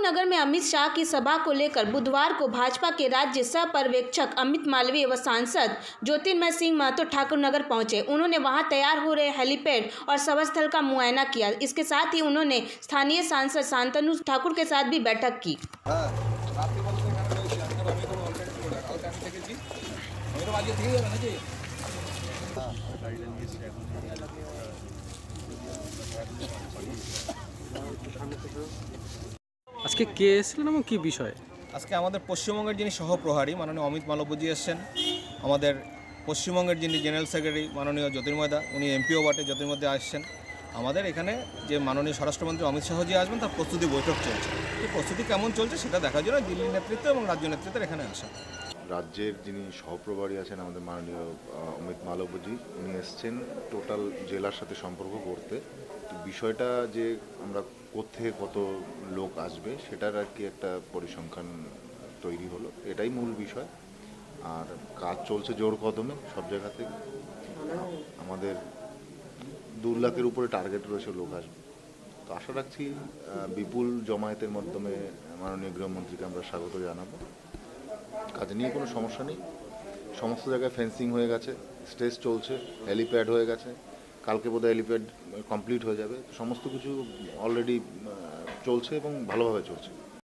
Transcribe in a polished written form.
नगर में अमित शाह की सभा को लेकर बुधवार को भाजपा के राज्य सह पर्यवेक्षक अमित मालवीय व सांसद ज्योतिर्मय सिंह महतो ठाकुर नगर पहुंचे। उन्होंने वहां तैयार हो रहे हेलीपैड और सभा स्थल का मुआयना किया। इसके साथ ही उन्होंने स्थानीय सांसद शांतनु ठाकुर के साथ भी बैठक की। আজকে কে এসেছিলেন এবং কি বিষয়? আজকে আমাদের পশ্চিমবঙ্গের যিনি সহপ্রহারী মাননীয় অমিত মালব্যজি এসেছেন, আমাদের পশ্চিমবঙ্গের যিনি জেনারেল সেক্রেটারি মাননীয় জ্যোতির্ময়দা, উনি এমপিও বটে, জ্যোতির্ময়দা আসছেন। আমাদের এখানে যে মাননীয় স্বরাষ্ট্রমন্ত্রী অমিত শাহজি আসবেন তার প্রস্তুতি বৈঠক চলছে। এই প্রস্তুতি কেমন চলছে সেটা দেখার জন্য দিল্লি নেতৃত্ব এবং রাজ্য নেতৃত্বের এখানে আসা। রাজ্যের যিনি সহপ্রভারী আছেন আমাদের মাননীয় অমিত মালব্যজি, উনি এসছেন টোটাল জেলার সাথে সম্পর্ক করতে। তো বিষয়টা যে আমরা কোত্থেকে কত লোক আসবে সেটার আর কি একটা পরিসংখ্যান তৈরি হলো, এটাই মূল বিষয়। আর কাজ চলছে জোর কদমে সব জায়গা থেকে। আমাদের 2 লাখের উপরে টার্গেট রয়েছে লোক আসবে। তো আশা রাখছি বিপুল জমায়েতের মাধ্যমে মাননীয় গৃহমন্ত্রীকে আমরা স্বাগত জানাবো। কাজ নিয়ে কোনো সমস্যা নেই, সমস্ত জায়গায় ফেন্সিং হয়ে গেছে, স্টেজ চলছে, হেলিপ্যাড হয়ে গেছে, কালকে বোধহয় হেলিপ্যাড কমপ্লিট হয়ে যাবে। সমস্ত কিছু অলরেডি চলছে এবং ভালোভাবে চলছে।